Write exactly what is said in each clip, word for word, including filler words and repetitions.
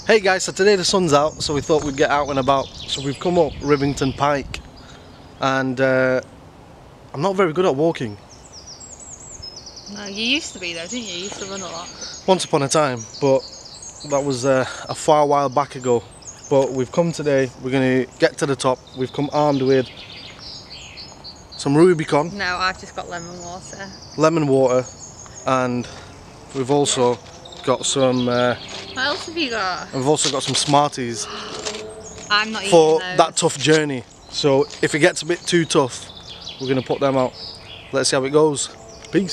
Hey guys, so today the sun's out, so we thought we'd get out and about. So we've come up Rivington Pike, and uh, I'm not very good at walking. No, you used to be though, didn't you? You used to run a lot. Once upon a time, but that was uh, a far while back ago. But we've come today, we're going to get to the top. We've come armed with some Rubicon. No, I've just got lemon water. Lemon water, and we've also got some... Uh, what else have you got? We've also got some Smarties. I'm not for eating those. That tough journey. So if it gets a bit too tough, we're going to put them out. Let's see how it goes. Peace.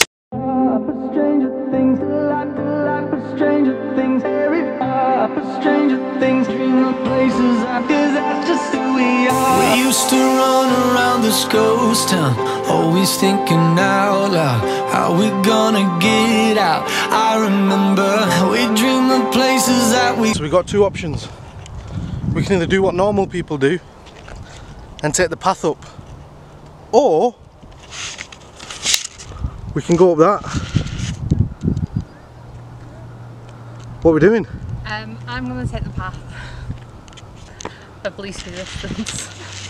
We used to run around this ghost town, always thinking out loud, how we gonna get out. I remember we dreamed of places that we... So we got two options. We can either do what normal people do and take the path up, or we can go up that. What are we doing? Um, I'm going to take the path of least resistance.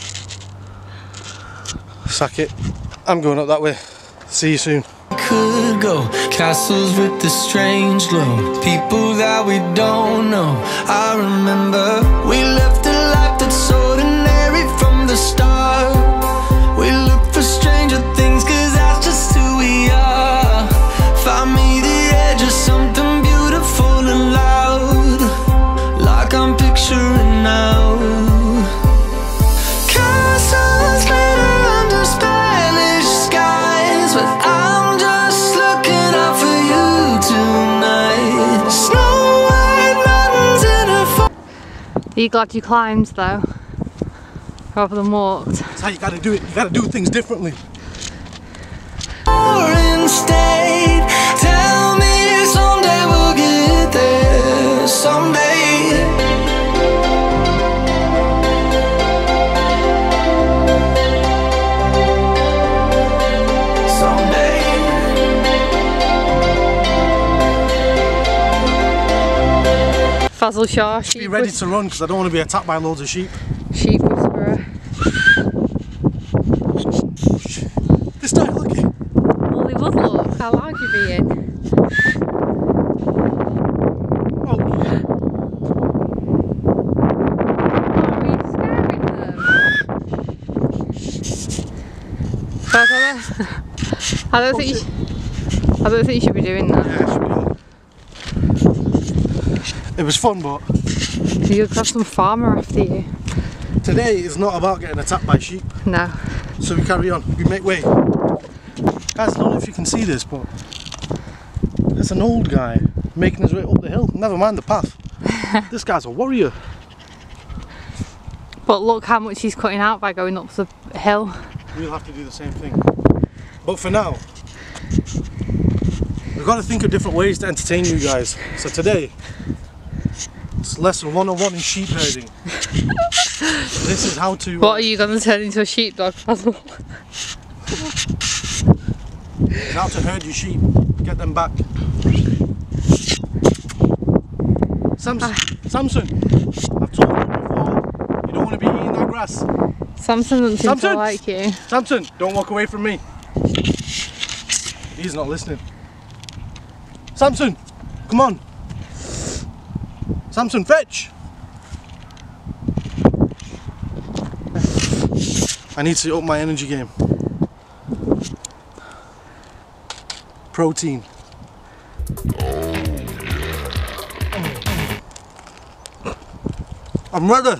Sack it. I'm going up that way. See you soon. Could go castles with the strange glow, people that we don't know. I remember we left a life that's ordinary from the start. We look for stranger things, cause that's just who we are. Find me the edge of something beautiful and loud, like I'm picturing now. Castles glitter under Spanish skies, but I'm just looking out for you tonight. Snow White mountains in a fo- Are you glad you climbed though, rather than walked? That's how you gotta do it. You gotta do things differently. Or instead, tell me someday we'll get there. Someday. Fazel Shah, sheep Be ready to run because I don't want to be attacked by loads of sheep. Sheep whisperer. This time, look it. Well, they would look. How loud you being? Oh. Are you scaring them? I don't think you sh I don't think you should be doing that. Yeah, it should be on. It was fun, but You'll have some farmer after you. Today is not about getting attacked by sheep. No. So we carry on. We make way. Guys, I don't know if you can see this, but there's an old guy making his way up the hill. Never mind the path. This guy's a warrior. But look how much he's cutting out by going up the hill. We'll have to do the same thing. But for now, we've got to think of different ways to entertain you guys. So today, it's lesson one oh one in sheep herding. This is how to... What uh, are you going to turn into a sheepdog, Fazel? It's how to herd your sheep. Get them back. Samson, Ah. Samson, I've told you before, you don't want to be eating that grass. Samson doesn't seem Samson! to like you. Samson, don't walk away from me. He's not listening. Samson, come on. Samson, fetch. I need to up my energy game. Protein. I'm ready.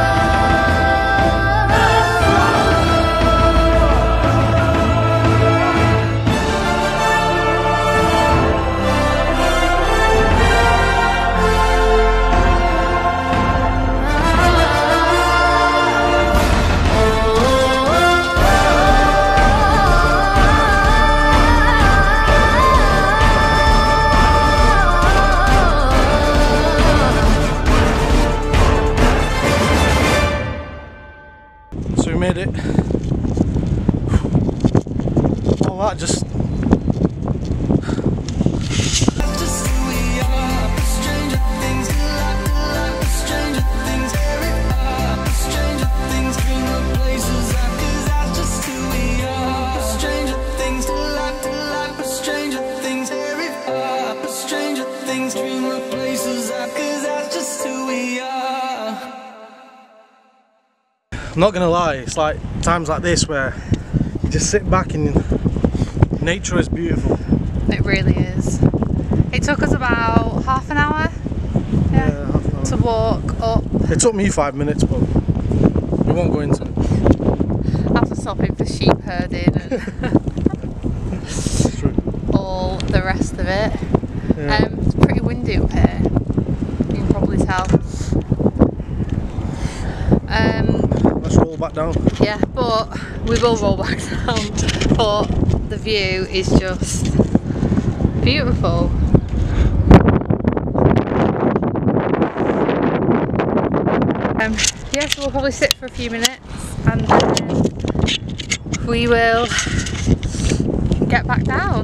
So we made it. All that just Just who we are, stranger things, like I'm not gonna lie, it's like times like this where you just sit back and nature is beautiful. It really is. It took us about half an hour, yeah, yeah half an hour. to walk up. It took me five minutes, but we won't go into it. After stopping for sheep herding and It's true. all the rest of it. Yeah. Um, it's pretty windy up here, you can probably tell. Um, Let's roll back down. yeah, but we will roll back down, but the view is just beautiful. Um, yeah, so we'll probably sit for a few minutes and then we will get back down.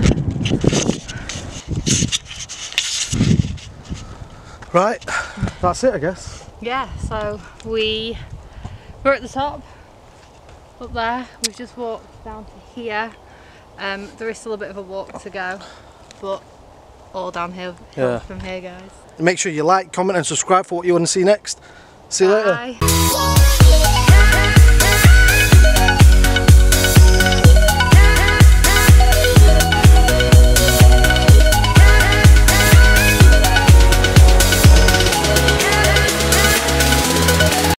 Right, that's it I guess. Yeah, so we we're at the top up there. We've just walked down to here. Um, there is still a bit of a walk to go, but all downhill Yeah. from here, guys. Make sure you like, comment and subscribe for what you want to see next. See you later. Bye.